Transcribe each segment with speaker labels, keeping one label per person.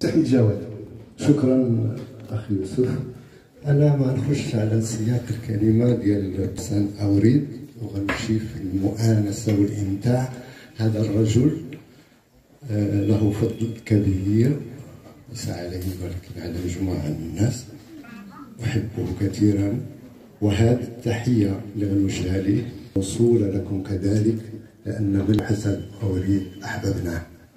Speaker 1: سعيد جواد. شكرا اخي يوسف. انا ما نخش على سياق الكلمه ديال بسان اوريد وغنمشي في المؤانسه والامتاع. هذا الرجل له فضل كبير ليس عليه ولكن على مجموعه من الناس، احبه كثيرا، وهذه التحيه اللي غنوجهها ليه موصوله لكم كذلك، لان بالحسن اوريد احببناه.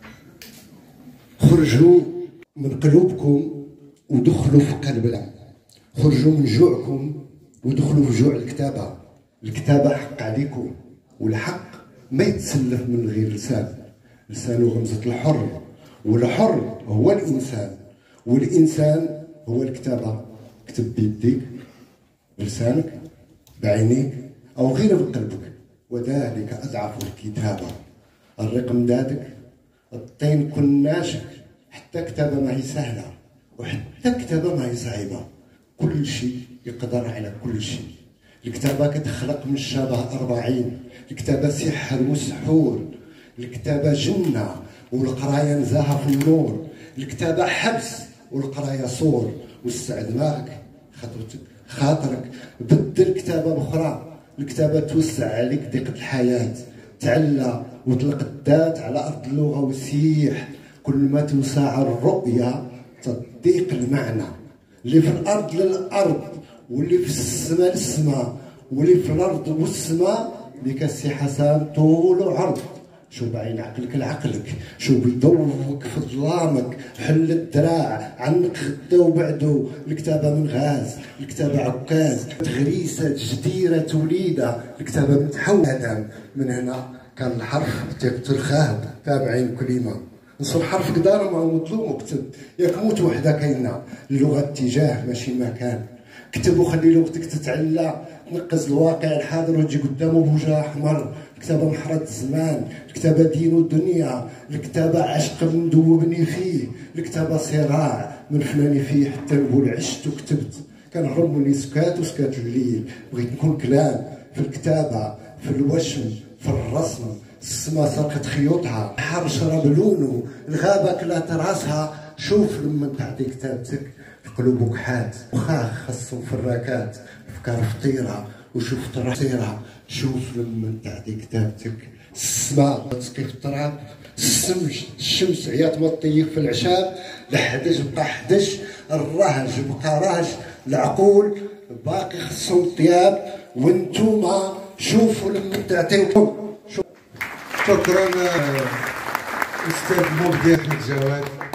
Speaker 1: خرجوا من قلوبكم ودخلوا في قلب العالم، خرجوا من جوعكم ودخلوا في جوع الكتابه. الكتابه حق عليكم، والحق ما يتسلف من غير لسان. لسانه غمزه الحر، والحر هو الانسان، والانسان هو الكتابه. اكتب بيديك، بلسانك، بعينيك، او غير بقلبك، وذلك اضعف الكتابه. الرقم دادك، الطين كن ناشف، حتى كتابه ما هي سهله، وحتى كتابه ما هي صعيبه. كل شيء يقدر على كل شيء. الكتابه كتخلق من الشبه 40، الكتابه سحر وسحور، الكتابه جنه والقرايه نزاهه في النور، الكتابه حبس والقرايه صور. وسع دماغك، خاطرك، بدل كتابه اخرى. الكتابه توسع عليك ضيق الحياه، تعلى وطلق الذات على ارض اللغه وسيح. كل ما توسع الرؤيه تضيق المعنى. اللي في الارض للارض، واللي في السماء للسماء، واللي في الارض والسماء. لك السي حسن طول وعرض. شو بعين عقلك لعقلك، شو بيضوك في ظلامك. حل الدراع عنك غدا وبعدو. الكتابه من غاز، الكتابه عكاز، تغريسه جديره وليده. الكتابه متحوله. من هنا كان الحرف تكتر خاهب تابعين كلمه. نصب حرف قدار ما هو مطلوب مكتب. ياك موت وحده كاينه. اللغه اتجاه ماشي مكان. كتب وخلي لغتك تتعلى، تنقز الواقع الحاضر وتجي قدامه بوجه احمر. الكتابه محرة الزمان، الكتابه دين ودنيا، الكتابه عشق مدوبني فيه، الكتابه صراع من فلاني فيه. حتى نقول عشت وكتبت، كنهرب من سكات وسكات الليل. بغيت نكون كلام في الكتابه، في الوشم، في الرسم. السما سرقت خيوطها، البحر شرب لونه، الغابه كلات راسها. شوف لما تعطي كتابتك قلوبك حات، وخاخ خصهم في الراكات. افكار فطيره وشوف طيره. شوف لما تعطي كتابتك السماء تسقي في التراب، الشمس عيات ما تطيب في العشاب. الحدج بقى حدج، الرهج بقى رهج، العقول باقي خصهم طياب. وانتوما شوفوا لما تعطيو.
Speaker 2: شكرا استاذ مبدع احمد جواد.